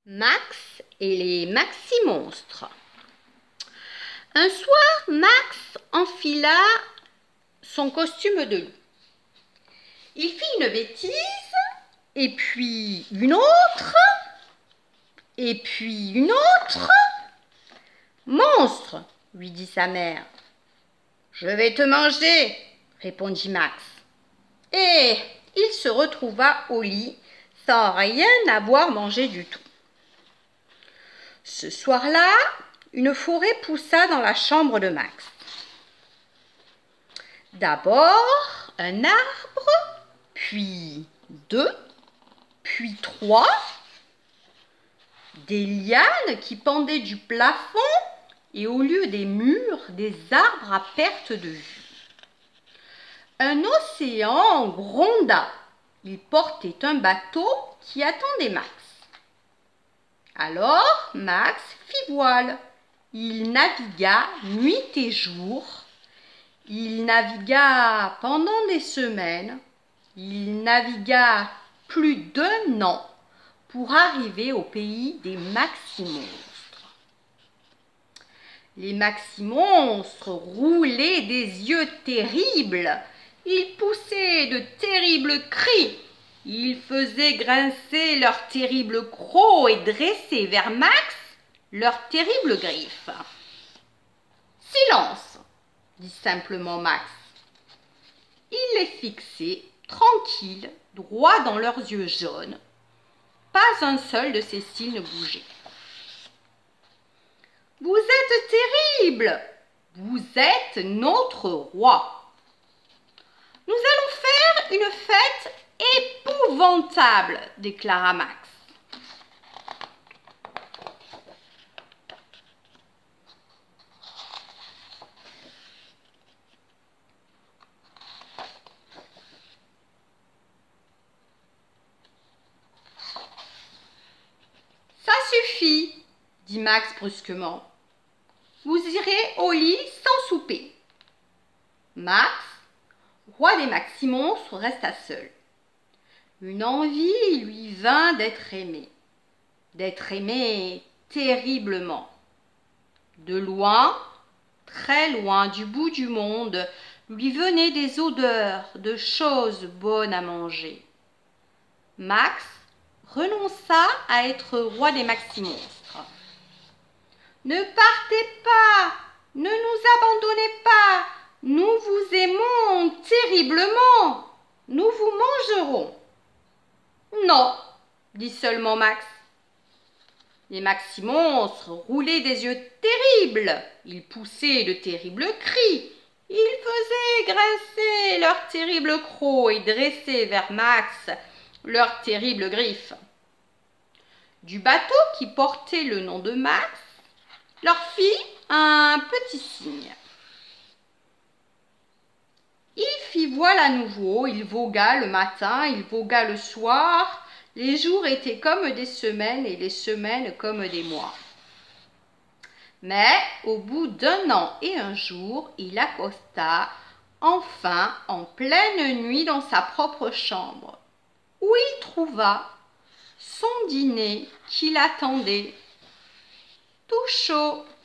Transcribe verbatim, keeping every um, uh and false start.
Max et les maxi-monstres. Un soir, Max enfila son costume de loup. Il fit une bêtise, et puis une autre, et puis une autre. « Monstre !» lui dit sa mère. « Je vais te manger !» répondit Max. Et il se retrouva au lit sans rien avoir mangé du tout. Ce soir-là, une forêt poussa dans la chambre de Max. D'abord un arbre, puis deux, puis trois, des lianes qui pendaient du plafond et au lieu des murs, des arbres à perte de vue. Un océan gronda. Il portait un bateau qui attendait Max. Alors Max fit voile. Il navigua nuit et jour. Il navigua pendant des semaines. Il navigua plus d'un an pour arriver au pays des maxi-monstres. Les maxi-monstres roulaient des yeux terribles. Ils poussaient de terribles cris. Ils faisaient grincer leurs terribles crocs et dressaient vers Max leurs terribles griffes. « Silence !» dit simplement Max. Il les fixait, tranquilles, droit dans leurs yeux jaunes. Pas un seul de ses cils ne bougeait. « Vous êtes terrible! Vous êtes notre roi! Nous allons faire une fête épouvantable, déclara Max. Ça suffit, dit Max brusquement. Vous irez au lit sans souper. Max, roi des maxi-monstres, resta seul. Une envie lui vint d'être aimé, d'être aimé terriblement. De loin, très loin, du bout du monde, lui venaient des odeurs de choses bonnes à manger. Max renonça à être roi des maxi-monstres. « Ne partez pas, ne nous abandonnez pas, nous vous aimons terriblement, nous vous mangerons. » « Non, dit seulement Max. Les maxi-monstres roulaient des yeux terribles, ils poussaient de terribles cris, ils faisaient grincer leurs terribles crocs et dressaient vers Max leurs terribles griffes. Du bateau qui portait le nom de Max, leur fit un petit signe. Il fit voile à nouveau, il vogua le matin, il vogua le soir. Les jours étaient comme des semaines et les semaines comme des mois. Mais au bout d'un an et un jour, il accosta enfin en pleine nuit dans sa propre chambre, où il trouva son dîner qui l'attendait, tout chaud.